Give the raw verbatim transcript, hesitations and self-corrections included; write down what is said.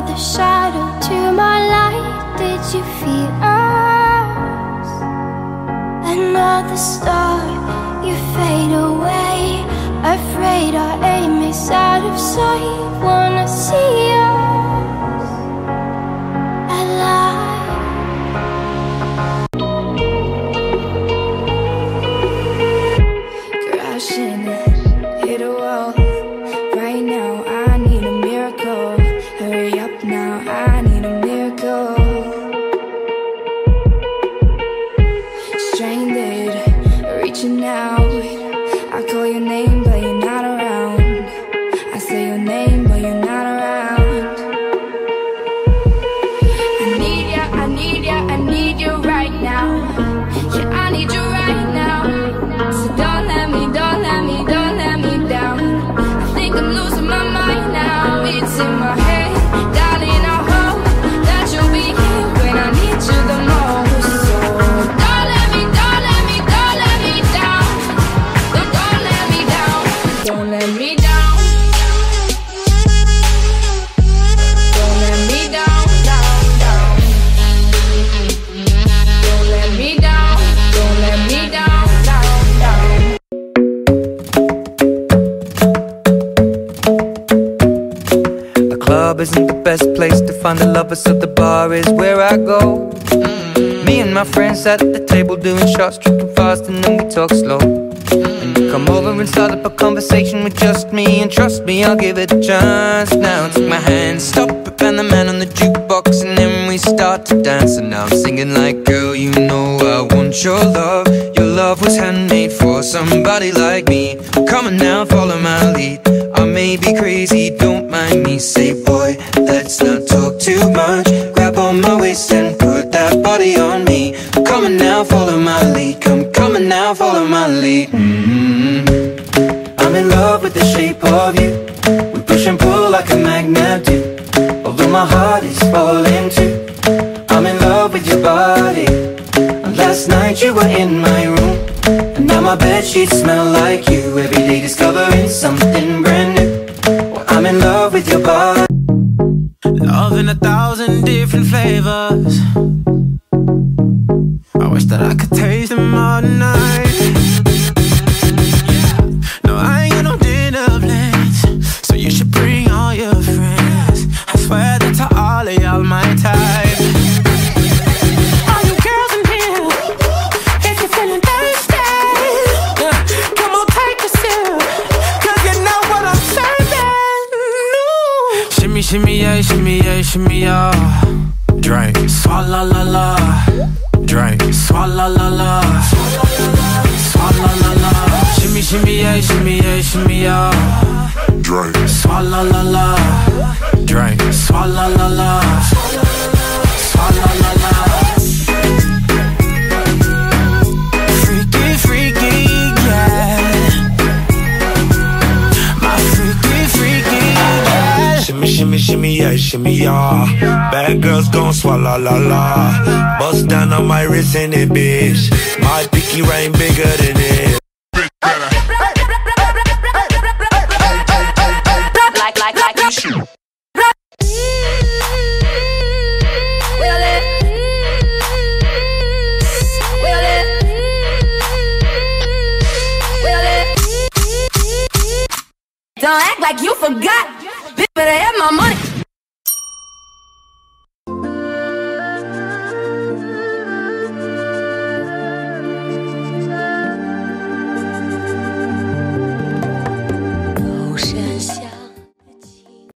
were the shadow to my light. Did you feel us? Another star, you fade away. Afraid our aim is out of sight. Wanna see us alive. Crashing, hit a wall. Right now I need a miracle. Hurry up now, I need a miracle. Stranded, reaching out. I call your name but you're not around. I say your name but you're not around. I need ya, I need ya, I need you right now. Yeah, I need you right now. So don't let me, don't let me, don't let me down. I think I'm losing my mind now. It's in my head, darling, I hope that you'll be here when I need you the most. So don't let me, don't let me, don't let me down. Don't, don't let me down. Don't let me down. Don't let me down, down, down. Don't let me down. Don't let me down, down, down. The club isn't the best place to find the lovers, so the bar is where I go. Mm. Me and my friends at the table doing shots, tripping fast, and then we talk slow. And you come over and start up a conversation with just me, and trust me, I'll give it a chance. Now take my hand, stop it, and the man on the jukebox, and then we start to dance. And now I'm singing like, girl, you know I want your love. Your love was handmade for somebody like me. Come on now, follow my lead. I may be crazy, don't mind me. Say, boy, let's not talk too much. Grab on my waist and put that body on me. Come on now, follow my lead. Come, come on now, follow my lead. Mm-hmm. I'm in love with the shape of you. We push and pull like a magnet do. Although my heart is falling too. I'm in love with your body. And last night you were in my room, and now my bedsheets smell like you. Every day discovering something brand new. Well, I'm in love with your body. Love in a thousand different flavors. I wish that I could taste them all tonight. No, I ain't got no dinner plans, so you should bring all your friends. I swear that to all of y'all my type. All you girls in here, if you're feeling thirsty, yeah, come on, take a sip, cause you know what I'm serving. Shimmy, shimmy, yeah, shimmy, yeah, shimmy, yeah. Drink, swalla la la. Drink, swalla la la. Swalla la la. Shimmy, shimmy, yeah, shimmy, yeah, shimmy, yeah. Drink, swalla la la. Drink, swalla la la. Swalla la la. Freaky, freaky, yeah. My freaky, freaky, yeah. Shimmy, shimmy, shimmy, yeah, shimmy, yeah. Bad girls gon' swallow la la. Bust down on my wrist in it, bitch. My pinky ring bigger than it. Like, like, like you shoot. Don't act like you forgot. Bitch, better have my money.